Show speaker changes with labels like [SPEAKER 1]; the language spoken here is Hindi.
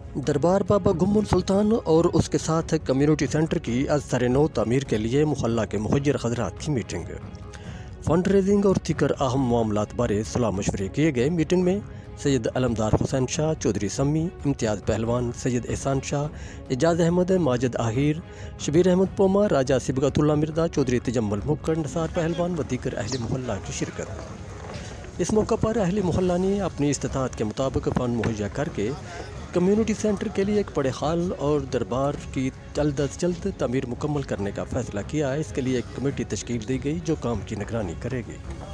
[SPEAKER 1] दरबार बाबा गुम्मुल सुल्तान और उसके साथ कम्युनिटी सेंटर की असर नौ तमीर के लिए मुहल्ला के मुहज्जर हजरात की मीटिंग। फंड रेजिंग और दीगर अहम मामलात बारे सलाह मशवरे किए गए। मीटिंग में सैयद अलमदार हुसैन शाह, चौधरी सम्मी, इम्तियाज़ पहलवान, सैयद एहसान शाह, एजाज अहमद, माजिद आहिर, शबीर अहमद पोमा, राजा सिबगतुल्ला मिर्जा, चौधरी तजम्मुल मुक्कड़, नसार पहलवान व दीगर अहले मोहल्ला की शिरकत। इस मौका पर अहले मोहल्ला ने अपनी इस्तात के मुताबिक फ़ंड मुहैया करके कम्युनिटी सेंटर के लिए एक बड़े हाल और दरबार की जल्द अज जल्द तमीर मुकम्मल करने का फ़ैसला किया है। इसके लिए एक कमेटी तश्कील दी गई जो काम की निगरानी करेगी।